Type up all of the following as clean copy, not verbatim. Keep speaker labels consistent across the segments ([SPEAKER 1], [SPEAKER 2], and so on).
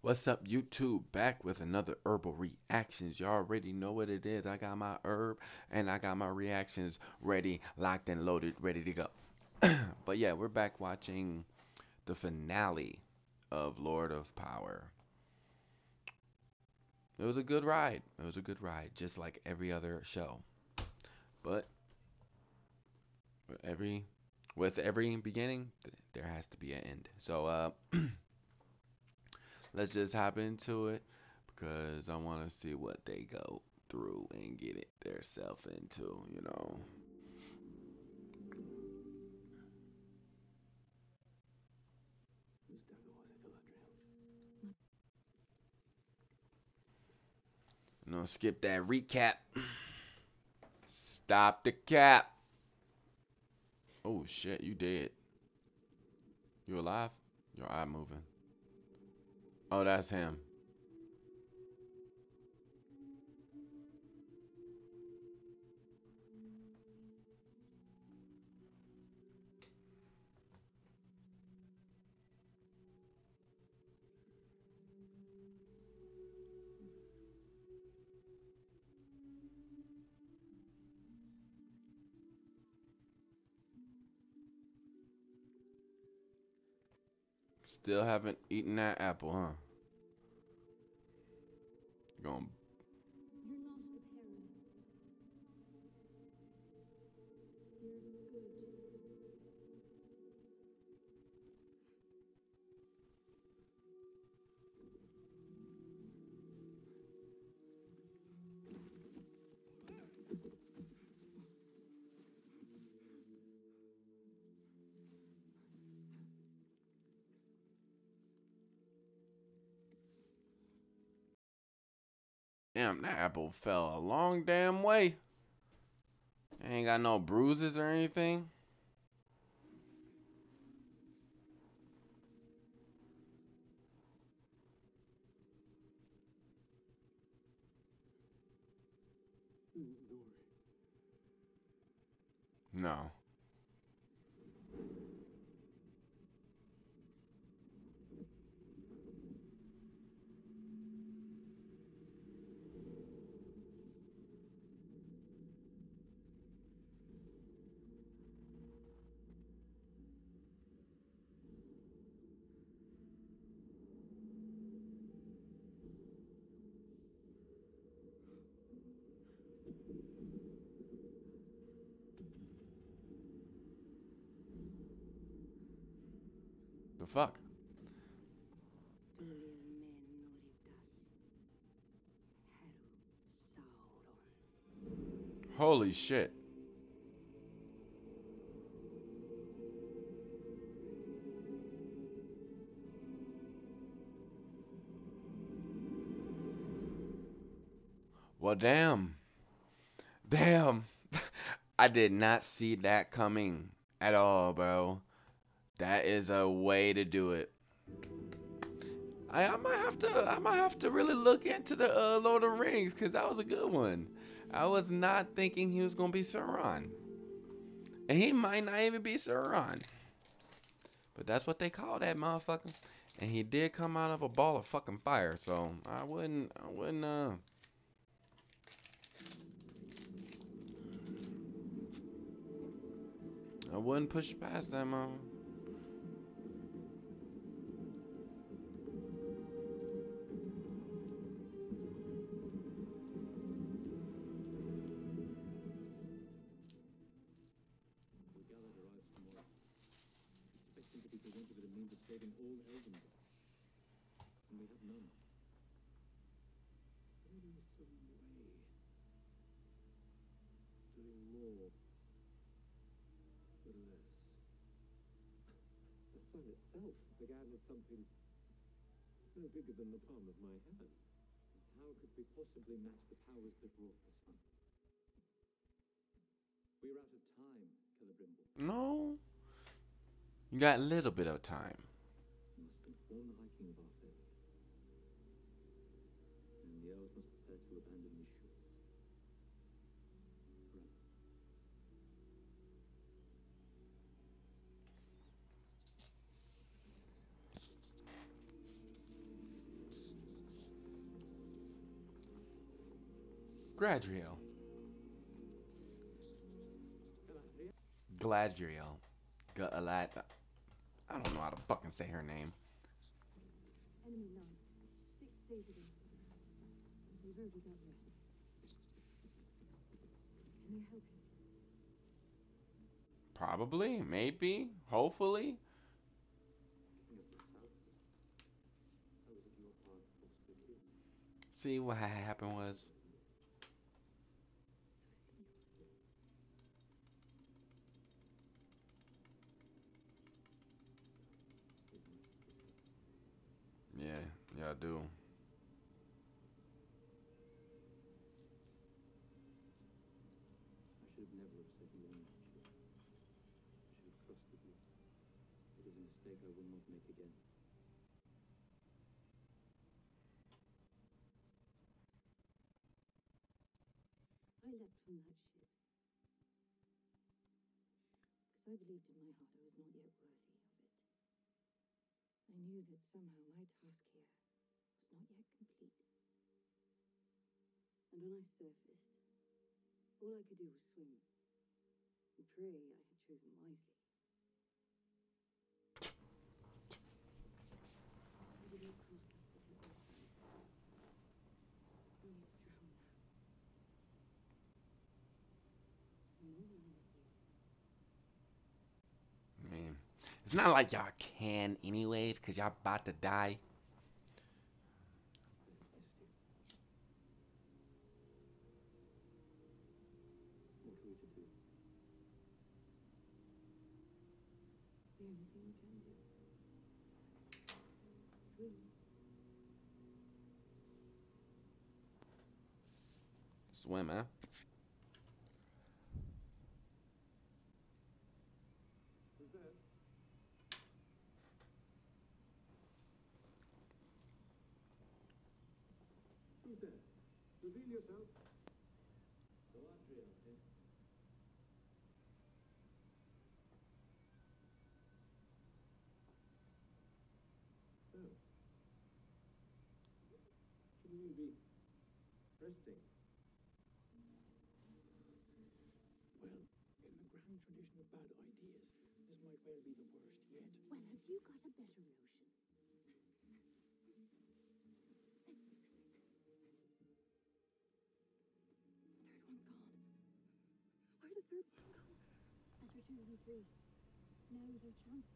[SPEAKER 1] What's up, YouTube? Back with another herbal reactions. You already know what it is. I got my herb and I got my reactions ready, locked and loaded, ready to go. But yeah, we're back watching the finale of Lord of Power. It was a good ride. It was a good ride, just like every other show. But every with every beginning, there has to be an end. So let's just hop into it because I want to see what they go through and get it their self into. No, skip that recap. Stop the cap. Oh shit, you dead. You alive? Your eye moving. Oh, that's him. Still haven't eaten that apple, huh? Going. Damn, that apple fell a long damn way. Ain't got no bruises or anything. No. The fuck? Holy shit. Well, damn. Damn. I did not see that coming at all, bro. That is a way to do it. I might have to really look into the Lord of the Rings because that was a good one. I was not thinking he was gonna be Sauron, and he might not even be Sauron, but that's what they call that motherfucker. And he did come out of a ball of fucking fire, so I wouldn't push past that mother. No, you got a little bit of time. Gladriel. Gladriel. Glad. I don't know how to fucking say her name.
[SPEAKER 2] Enemy knights. 6 days ago. We've already got rest. Can you help him?
[SPEAKER 1] Probably, maybe, hopefully. See what happened was. Yeah, yeah, I do.
[SPEAKER 2] I should have never have said you were on that ship. I should have trusted you. It is a mistake I will not make again. I left from that ship because I believed in my heart I was not yet worthy of it. I knew that somehow my task here was not yet complete. And when I surfaced, all I could do was swim and pray I had chosen wisely. I did not cross that bitter ocean, only to drown now. No one with you.
[SPEAKER 1] I mean, it's not like y'all can anyways, cause y'all about to die.
[SPEAKER 2] I have missed you. What are we to do? The only thing we can do. Swim.
[SPEAKER 1] Swim, huh?
[SPEAKER 2] Who's there? Who's there? Reveal yourself. Orion here. Oh. Shouldn't you be resting? Well, in the grand tradition of bad ideas, this might well be the worst yet. Well, have you got a better notion? The third one's gone. Where'd the third one go? Better two than three. Now is our chance.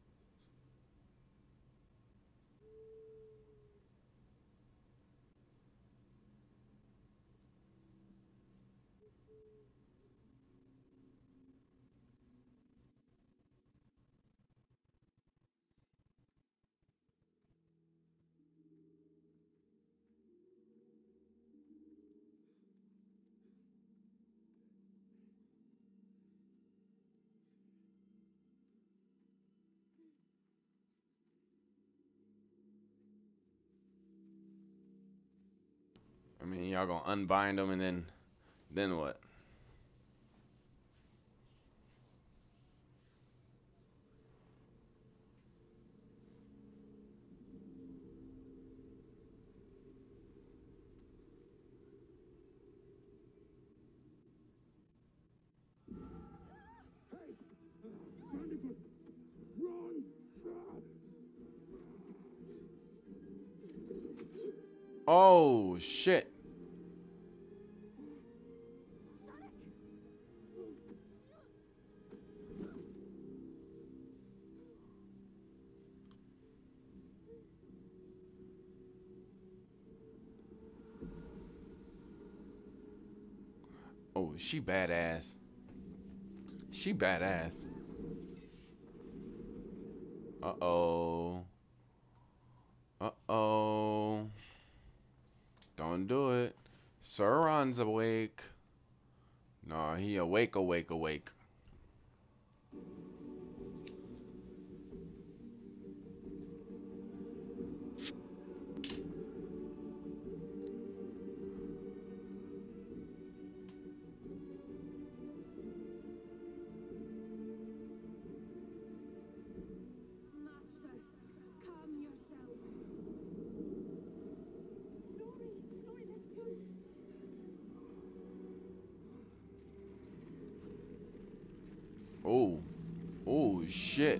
[SPEAKER 1] I mean, y'all gonna unbind them and then what?
[SPEAKER 2] Hey! Brandyfoot! Run!
[SPEAKER 1] Oh shit! Oh, she badass. She badass. Uh oh. Uh oh. Don't do it. Sauron's awake. No, he awake, awake, awake.
[SPEAKER 2] Master, calm yourself. Nori, let's go.
[SPEAKER 1] Oh. Oh, shit.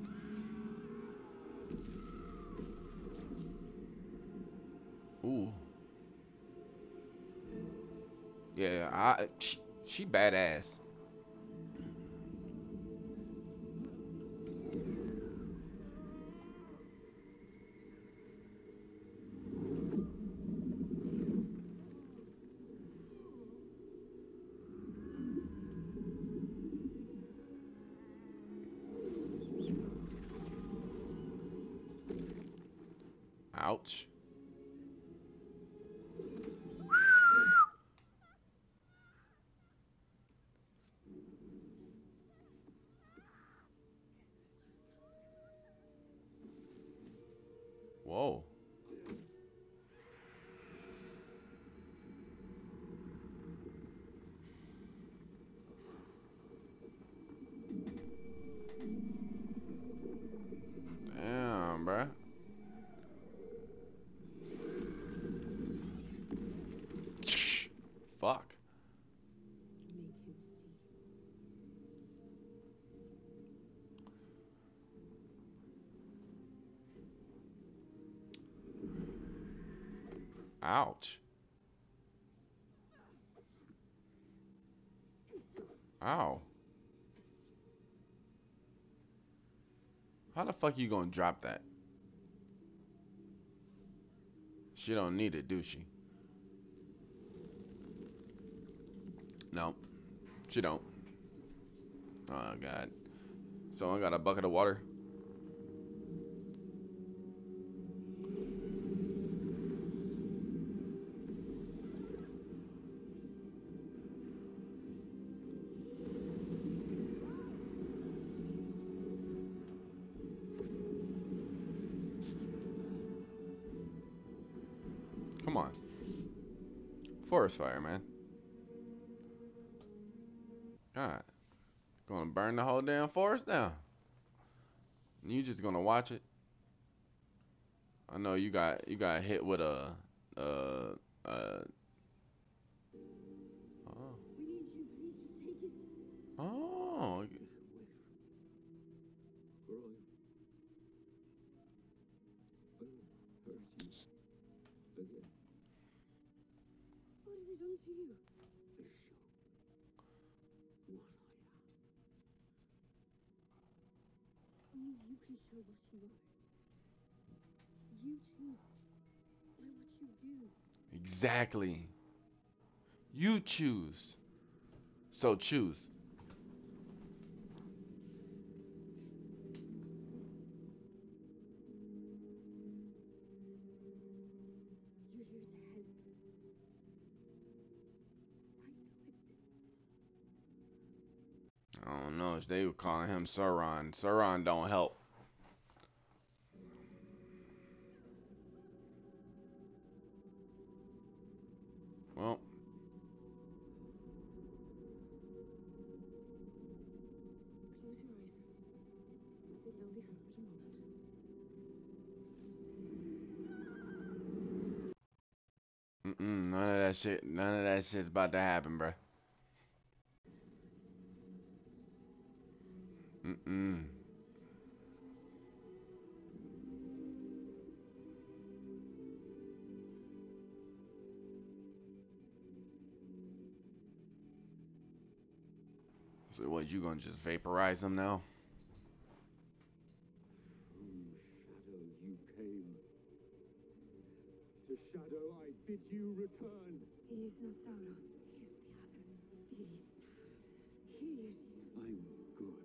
[SPEAKER 1] Ooh. Yeah, she badass. Ouch. Whoa. Damn, bruh. Fuck.
[SPEAKER 2] Make him see.
[SPEAKER 1] Ouch. Ow. How the fuck you gonna drop that? She don't need it, do she? No, she don't. Oh god. Someone got a bucket of water. Come on. Forest fire, man. God. Gonna burn the whole damn forest down. You just gonna watch it? I know you got hit with a uh uh oh
[SPEAKER 2] We need you. Please just take it.
[SPEAKER 1] oh
[SPEAKER 2] Orion, I won't hurt you again. What have they done to you? They show what I am. Only you can show what you are. You choose by what you do.
[SPEAKER 1] exactly. You choose. So choose.
[SPEAKER 2] You're here to help.
[SPEAKER 1] I don't know. They were calling him Sauron. Sauron don't help. Well,
[SPEAKER 2] Close your eyes. Might be lonely for a moment.
[SPEAKER 1] none of that shit. None of that shit's about to happen, bruh. Mm-mm. So what? You gonna just vaporize him now?
[SPEAKER 3] From shadow you came. To shadow I bid you return.
[SPEAKER 2] He is not Sauron. He is the other. He is.
[SPEAKER 3] I'm good.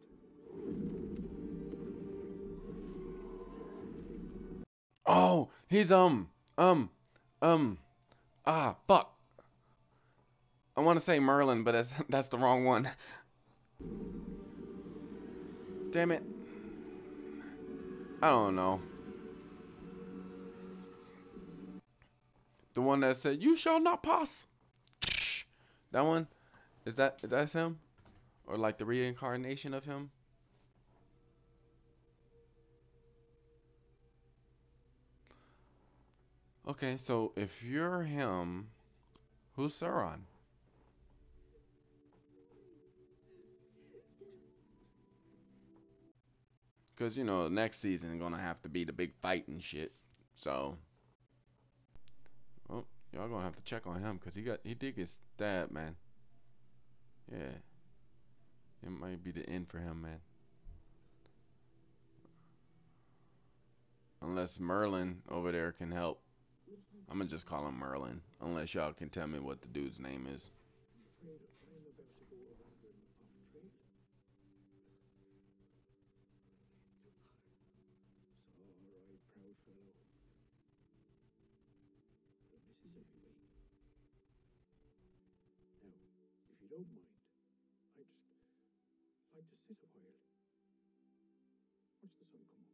[SPEAKER 1] Oh, he's um fuck. I want to say Merlin, but that's the wrong one. Damn it. I don't know. The one that said, "You shall not pass." That one? That's him? Or like the reincarnation of him? Okay, so if you're him, who's Sauron? Cause you know next season is gonna have to be the big fight and shit. So, well, y'all gonna have to check on him because he did get stabbed, man. Yeah, it might be the end for him, man. Unless Merlin over there can help. I'm gonna just call him Merlin. Unless y'all can tell me what the dude's name is.
[SPEAKER 3] I'm afraid I'm about to go rather off trail. It's all right, proud fellow. The Mississippi way. Now, if you don't mind, I'd just like to sit a while. Watch the sun come up.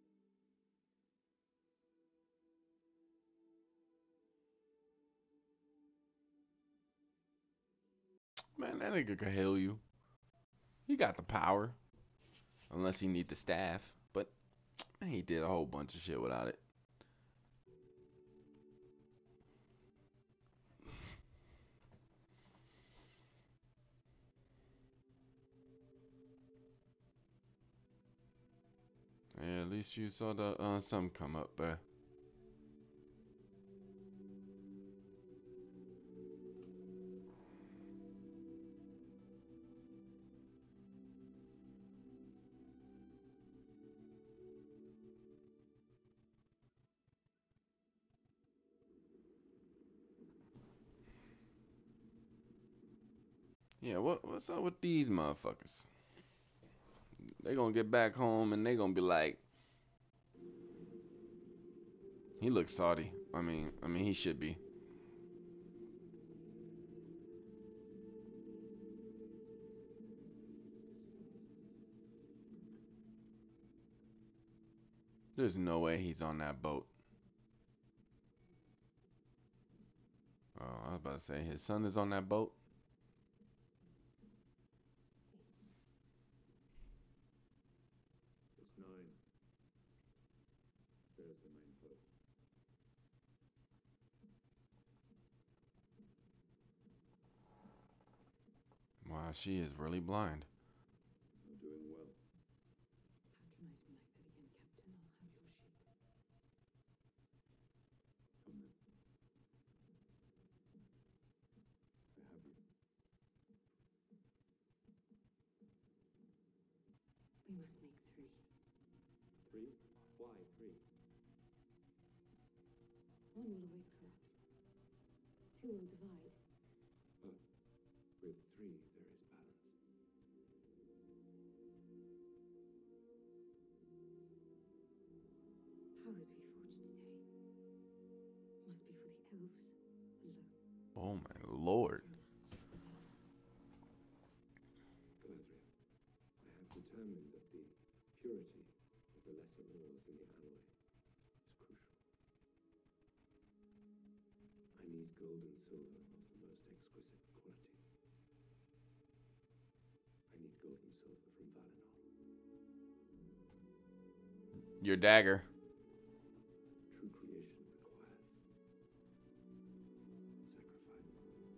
[SPEAKER 1] Man, that nigga could heal you. He got the power. Unless he need the staff. But man, he did a whole bunch of shit without it. Yeah, at least you saw the sun come up, bruh. Yeah, what's up with these motherfuckers? They gonna get back home and they gonna be like, he looks salty. I mean, he should be. There's no way he's on that boat. Oh, I was about to say his son is on that boat.
[SPEAKER 3] It's 9. There's the main post.
[SPEAKER 1] Wow, she is really blind.
[SPEAKER 3] You're doing well.
[SPEAKER 2] Patronize me like that again, Captain. I'll have your ship.
[SPEAKER 3] Come then. I have you.
[SPEAKER 2] We must make 3.
[SPEAKER 3] 3? Why 3?
[SPEAKER 2] One will always corrupt. 2 will divide.
[SPEAKER 3] But with 3 there is balance.
[SPEAKER 2] Powers we forged today must be for the elves alone.
[SPEAKER 1] Oh my lord.
[SPEAKER 3] Galadriel, I have determined that the purity of the lesser ores in the alloy is crucial. I need gold and silver of the most exquisite quality. I need gold and silver from Valinor.
[SPEAKER 1] Your dagger.
[SPEAKER 3] True creation requires sacrifice.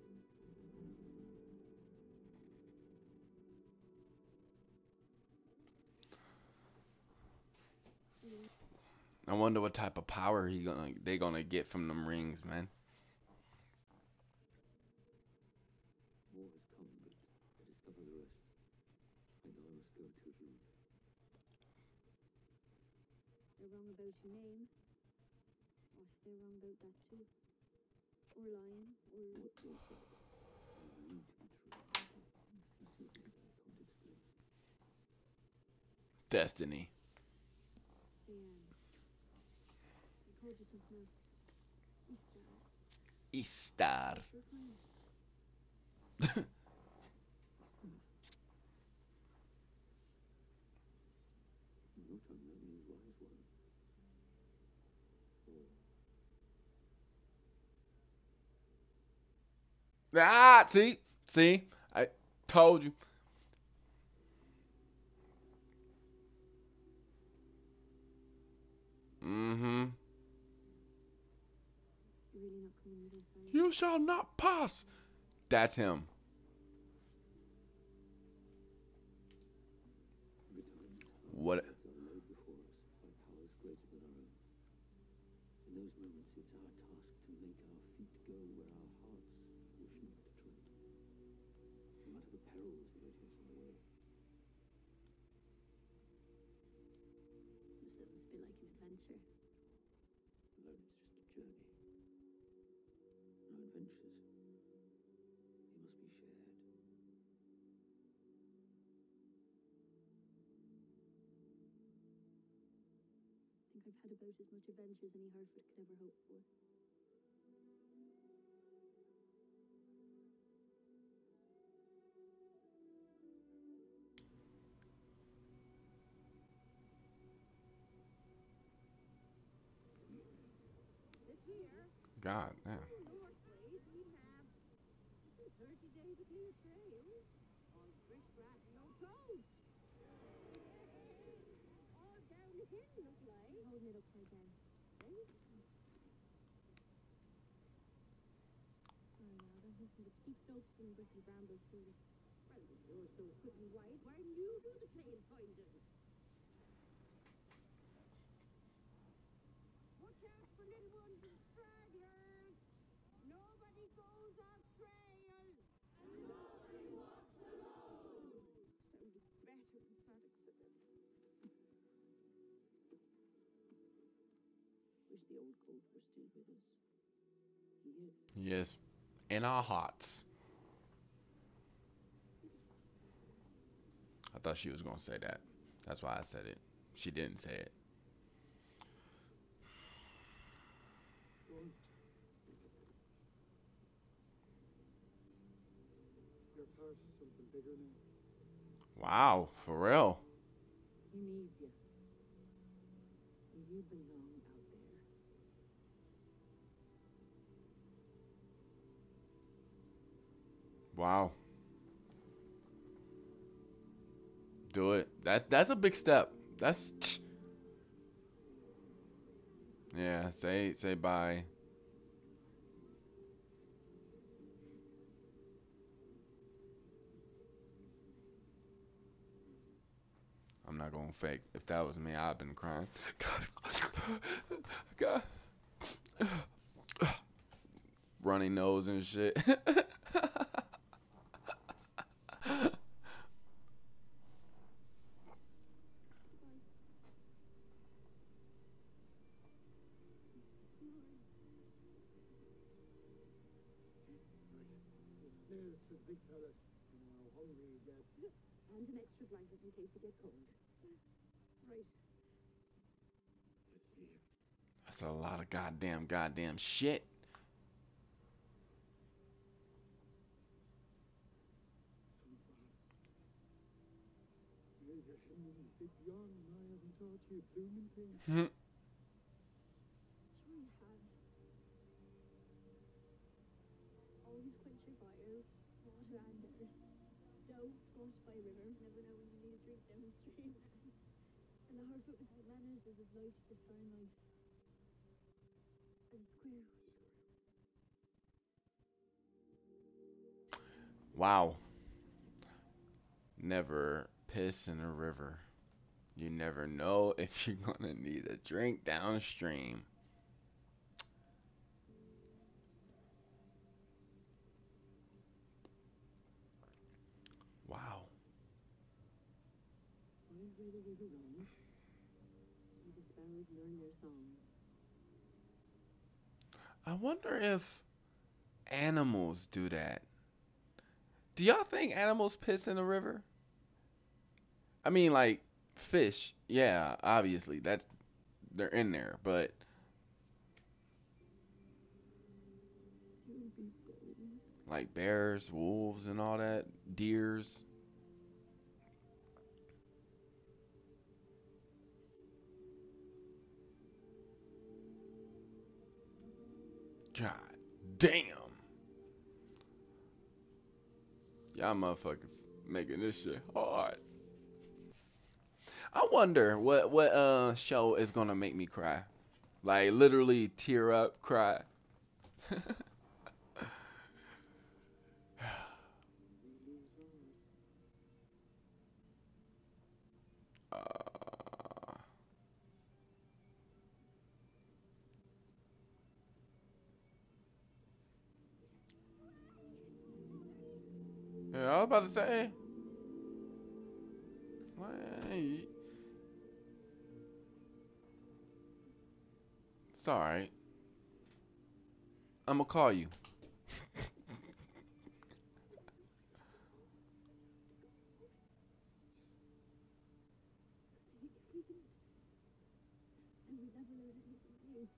[SPEAKER 1] I wonder what type of power they gonna get from them rings, man.
[SPEAKER 3] More has come, but to discover the rest, I now must go to Rune.
[SPEAKER 2] They're wrong about your name. Or if they're wrong about that too. Orion, or...
[SPEAKER 3] What they said, I knew to be true. You see, it is I can't explain.
[SPEAKER 1] Destiny.
[SPEAKER 2] They called you something else. Istar.
[SPEAKER 1] Istar.
[SPEAKER 2] That's your kind.
[SPEAKER 3] Star. In your tongue, that means wise one. Or
[SPEAKER 1] Ah, see, I told you. Mm-hmm.
[SPEAKER 2] You're really not coming with us, are you?
[SPEAKER 1] You shall not pass. That's him.
[SPEAKER 3] betimes our
[SPEAKER 1] What?
[SPEAKER 3] lives are laid before us. those moments, it's our task to make our feet go where our hearts wish not to tread, no matter the perils that await us on the way.
[SPEAKER 2] So it must be like an adventure.
[SPEAKER 3] Alone, it's just a journey. No adventures. They must be shared.
[SPEAKER 2] I think I've had about as much adventure as any Harfoot could ever hope for.
[SPEAKER 4] This here,
[SPEAKER 1] God damn.
[SPEAKER 4] north ways, we have 30 days of clear trail. All fresh grass, no trolls. All downhill, look like.
[SPEAKER 2] I'm holding it upside down.
[SPEAKER 4] Right?
[SPEAKER 2] Oh, no, there's nothing but steep slopes and brittle brambles through it.
[SPEAKER 4] Well, if you're so quick and wide, why didn't you do the trail finding? Watch out for little ones and stragglers. Nobody goes off trail. And nobody walks alone. Sounded better than Sadek said it.
[SPEAKER 3] Wish the old goat were still with us. He is.
[SPEAKER 1] Yes. In our hearts. I thought she was gonna say that. That's why I said it. She didn't say it.
[SPEAKER 3] Go on. You're part of something bigger now.
[SPEAKER 1] Wow, for real.
[SPEAKER 2] He needs you. And you belong out there.
[SPEAKER 1] Wow. Do it. That's a big step. That's yeah. Say bye. I'm not gonna fake. If that was me, I'd been crying. God. God. Runny nose and shit.
[SPEAKER 3] Right. The snares for the big fella. You know how hungry he gets.
[SPEAKER 2] And an extra blanket in case you get cold. Right.
[SPEAKER 3] Let's see him.
[SPEAKER 1] That's a lot of goddamn shit.
[SPEAKER 3] Son Father. You're hemming the big yawn and I haven't taught you a blooming thing.
[SPEAKER 2] Sure you have. Always quench your fire, water and earth. Don't squat by a river, never know when you need a drink downstream. And the Harfoot without manners is as light for fine life as a squirrel.
[SPEAKER 1] Wow. Never piss in a river. You never know if you're gonna need a drink downstream. Wow.
[SPEAKER 2] Find where the river runs, where the sparrows learn their songs.
[SPEAKER 1] I wonder if animals do that. Do y'all think animals piss in the river? I mean, like fish. Yeah, obviously that's they're in there, but
[SPEAKER 2] You'll be gold.
[SPEAKER 1] like bears, wolves, and all that, deers. God damn. Y'all motherfuckers making this shit hard. I wonder what show is gonna make me cry. Like literally tear up, cry.
[SPEAKER 3] We lose ours.
[SPEAKER 1] uh, I was about to say. Why? It's alright. I'm gonna call you.
[SPEAKER 2] If we didn't, then we'd never learn anything new.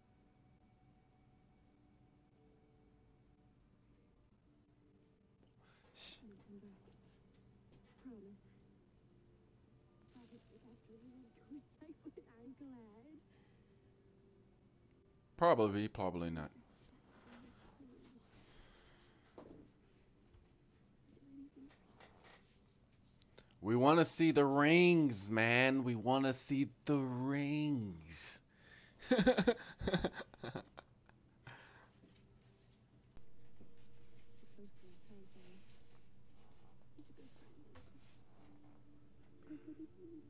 [SPEAKER 2] We'll come back. Promise. Promise to look after everyone close tight with ankle head.
[SPEAKER 1] Probably, probably not. We want to see the rings, man. We want to see the rings.
[SPEAKER 2] You're supposed to have told me. He's a good friend, isn't he? So good, isn't he?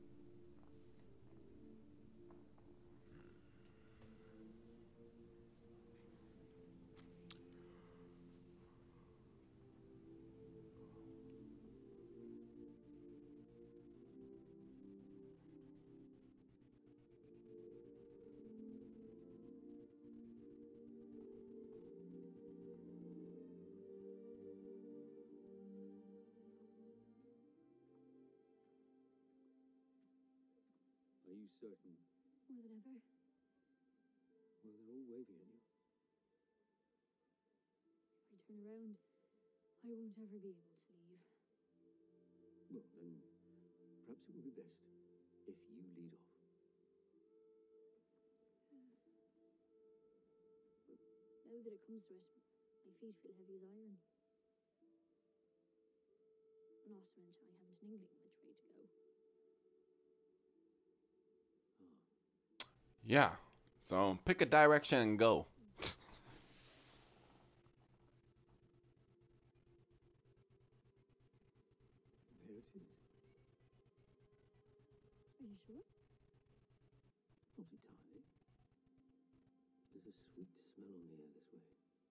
[SPEAKER 3] Are you certain?
[SPEAKER 2] More than ever.
[SPEAKER 3] Well, they're all waving at you.
[SPEAKER 2] If I turn around, I won't ever be able to leave.
[SPEAKER 3] Well, then, perhaps it would be best if you lead off.
[SPEAKER 2] Now that it comes to it, my feet feel heavy as iron. Not to mention I haven't an inkling which way to go.
[SPEAKER 1] Yeah. So pick a direction and go.
[SPEAKER 3] There it is.
[SPEAKER 2] Are you sure?
[SPEAKER 3] Not entirely. There's a sweet smell on the air this way.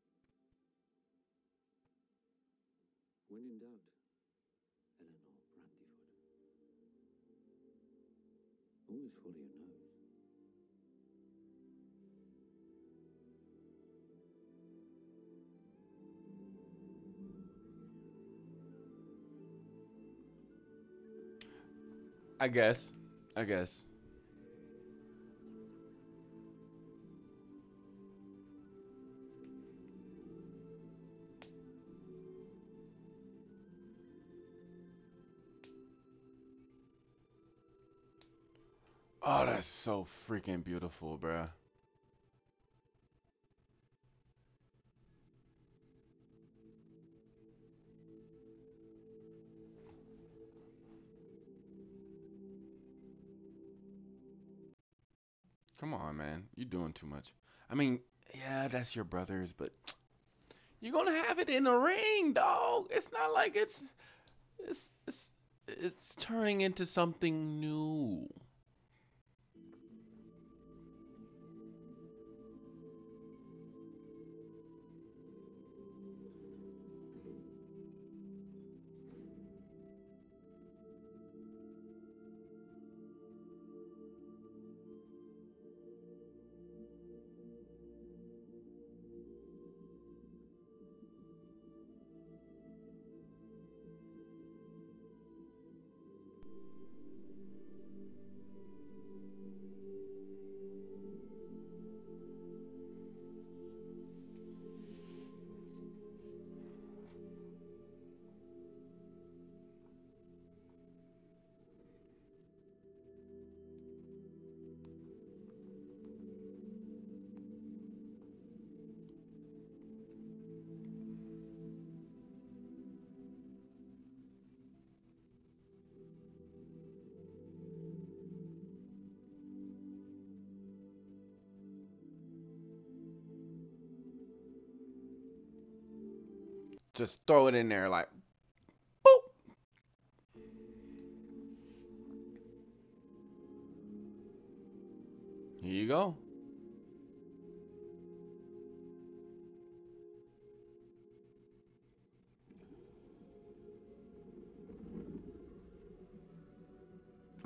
[SPEAKER 3] When in doubt, Eleanor Brandyford. Always follow your nose.
[SPEAKER 1] I guess. I guess. Oh, that's so freaking beautiful, bruh. Come on, man. You're doing too much. I mean, yeah, that's your brother's, but you're gonna have it in a ring, dog. It's not like it's it's it's turning into something new. Just throw it in there like boop. Here you go.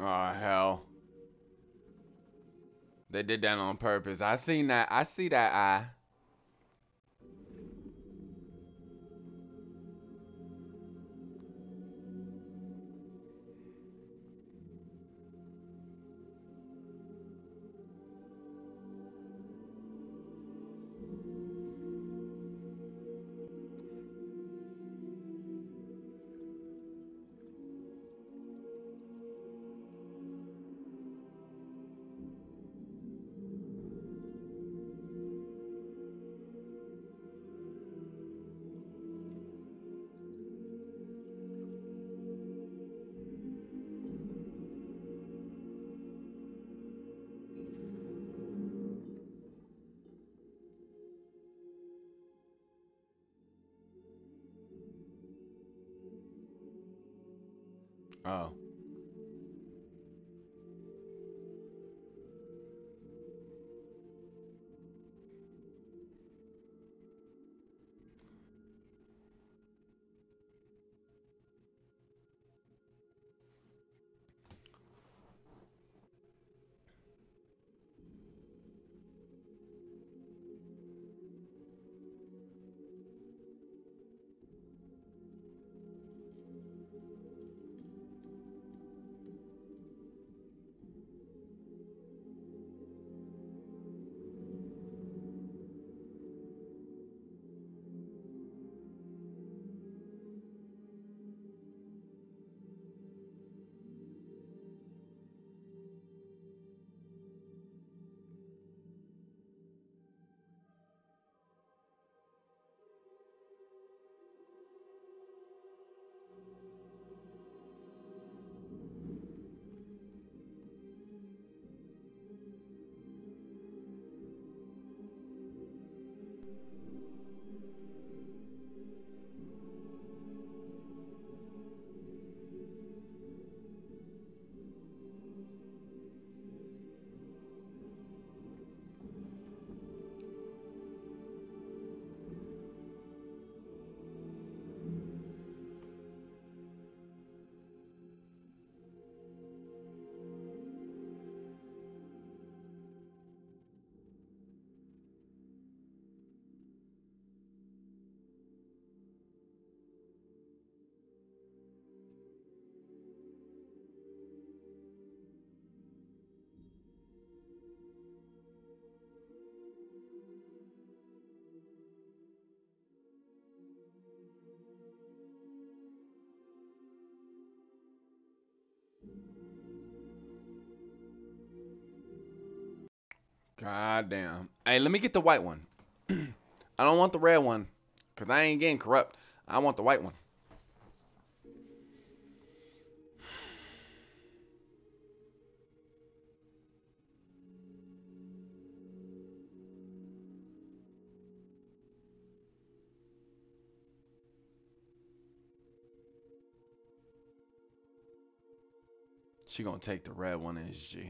[SPEAKER 1] Oh hell. They did that on purpose. I seen that. I see that eye. Oh. God damn. Hey, let me get the white one. I don't want the red one, cause I ain't getting corrupt. I want the white one. She gonna take the red one, is she?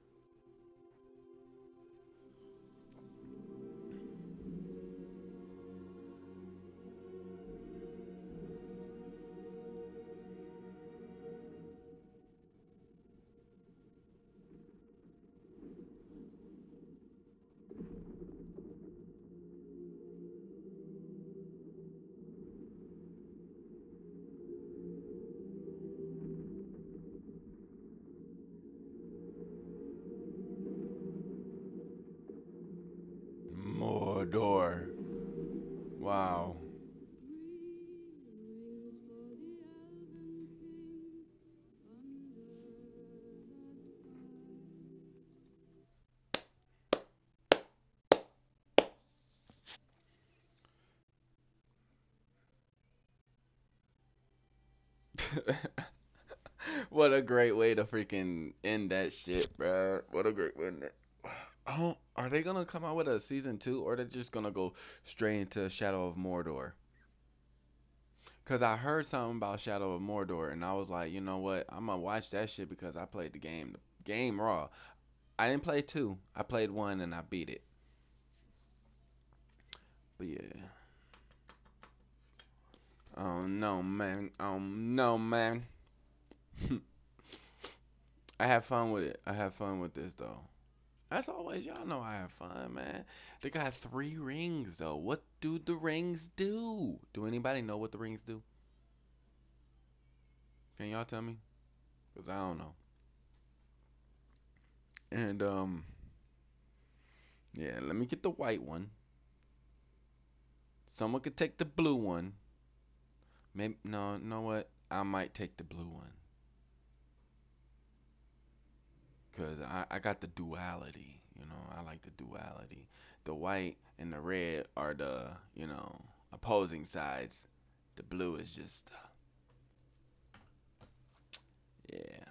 [SPEAKER 1] Mordor. Wow. What a great way to freaking end that shit, bro. What a great way. Oh, are they gonna come out with a season two, or they just gonna go straight into Shadow of Mordor? Cause I heard something about Shadow of Mordor, and I was like, you know what? I'm gonna watch that shit because I played the game raw. I didn't play two. I played one and I beat it. But yeah. Oh no, man. Oh no, man. I have fun with it. I have fun with this though. As always, y'all know I have fun, man. They got 3 rings though. What do the rings do? Do anybody know what the rings do? Can y'all tell me? Cause I don't know. And yeah, let me get the white one. Someone could take the blue one. Maybe no, you know what? I might take the blue one. Cause I got the duality. You know, I like the duality. The white and the red are the opposing sides. The blue is just yeah.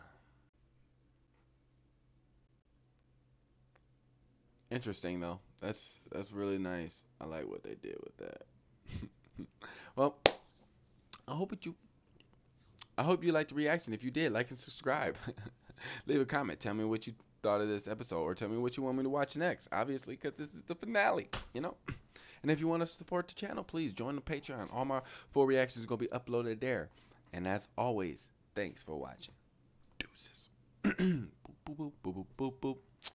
[SPEAKER 1] Interesting though. That's really nice. I like what they did with that. Well, I hope it you I hope you liked the reaction. If you did, like and subscribe. Leave a comment. Tell me what you thought of this episode, or tell me what you want me to watch next. Obviously, because this is the finale, you know. And if you want to support the channel, please join the Patreon. All my full reactions are gonna be uploaded there. And as always, thanks for watching. Deuces. Boop boop boop boop boop boop.